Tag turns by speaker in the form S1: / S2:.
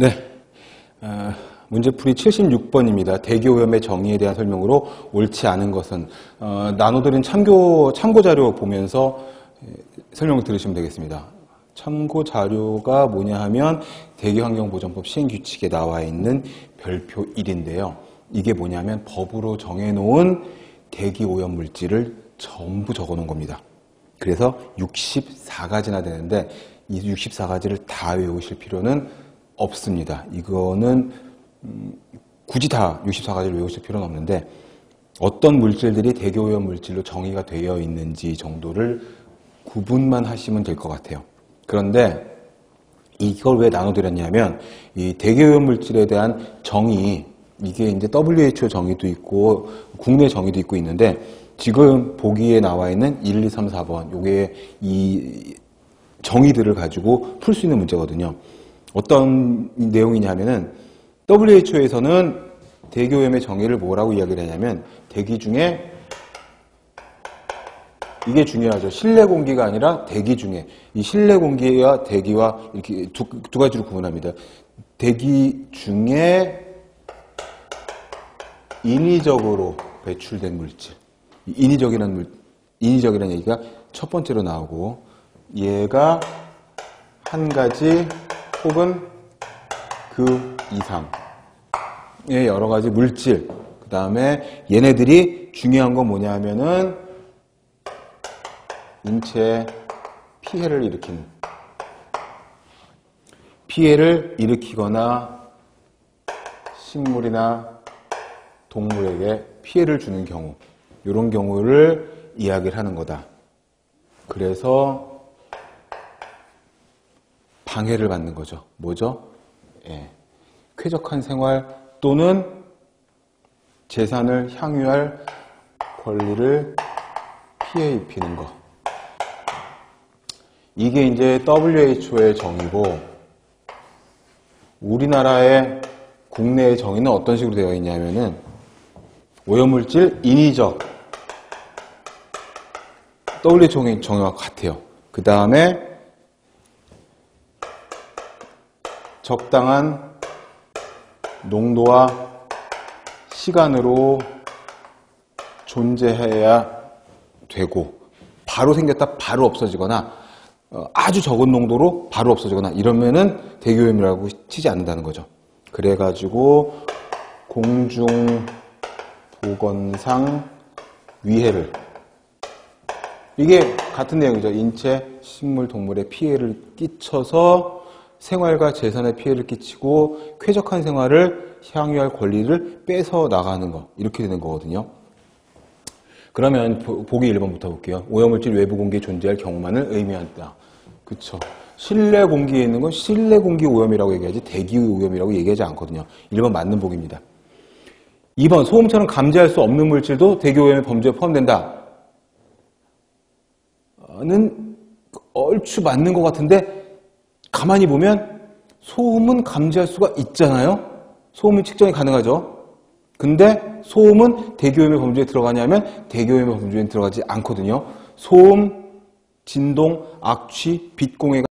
S1: 네, 문제풀이 76번입니다. 대기오염의 정의에 대한 설명으로 옳지 않은 것은 나눠드린 참고 자료 보면서 설명을 들으시면 되겠습니다. 참고 자료가 뭐냐 하면 대기환경보전법 시행규칙에 나와 있는 별표 1인데요. 이게 뭐냐면 법으로 정해놓은 대기오염 물질을 전부 적어놓은 겁니다. 그래서 64가지나 되는데 이 64가지를 다 외우실 필요는 없습니다. 이거는 굳이 다 64가지를 외우실 필요는 없는데 어떤 물질들이 대기오염 물질로 정의가 되어 있는지 정도를 구분만 하시면 될 것 같아요. 그런데 이걸 왜 나눠드렸냐면 이 대기오염 물질에 대한 정의, 이게 이제 WHO 정의도 있고 국내 정의도 있고 있는데 지금 보기에 나와 있는 1, 2, 3, 4번 요게 이 정의들을 가지고 풀 수 있는 문제거든요. 어떤 내용이냐면은 WHO에서는 대기오염의 정의를 뭐라고 이야기를 하냐면 대기 중에 이게 중요하죠. 실내 공기가 아니라 대기 중에 이 실내 공기와 대기와 이렇게 두 가지로 구분합니다. 대기 중에 인위적으로 배출된 물질. 인위적이라는 얘기가 첫 번째로 나오고 얘가 한 가지 혹은 그 이상의 여러 가지 물질. 그 다음에 얘네들이 중요한 건 뭐냐 하면은 인체에 피해를 일으키거나 식물이나 동물에게 피해를 주는 경우, 이런 경우를 이야기를 하는 거다. 그래서 방해를 받는 거죠. 뭐죠? 예. 쾌적한 생활 또는 재산을 향유할 권리를 피해 입히는 것. 이게 이제 WHO의 정의고, 우리나라의 국내의 정의는 어떤 식으로 되어 있냐면은 오염물질 인위적, WHO 정의와 같아요. 그 다음에 적당한 농도와 시간으로 존재해야 되고, 바로 생겼다 바로 없어지거나 아주 적은 농도로 바로 없어지거나 이러면은 대기오염이라고 치지 않는다는 거죠. 그래가지고 공중보건상 위해를, 이게 같은 내용이죠. 인체, 식물, 동물에 피해를 끼쳐서 생활과 재산에 피해를 끼치고 쾌적한 생활을 향유할 권리를 뺏어 나가는 거, 이렇게 되는 거거든요. 그러면 보기 1번부터 볼게요. 오염물질 외부 공기에 존재할 경우만을 의미한다. 그쵸. 실내 공기에 있는 건 실내 공기 오염이라고 얘기하지 대기 오염이라고 얘기하지 않거든요. 1번 맞는 보기입니다. 2번 소음처럼 감지할 수 없는 물질도 대기 오염의 범죄에 포함된다. 는 얼추 맞는 것 같은데 가만히 보면 소음은 감지할 수가 있잖아요. 소음은 측정이 가능하죠. 근데 소음은 대기오염의 범죄에 들어가냐면 대기오염의 범죄에 들어가지 않거든요. 소음, 진동, 악취, 빛 공해가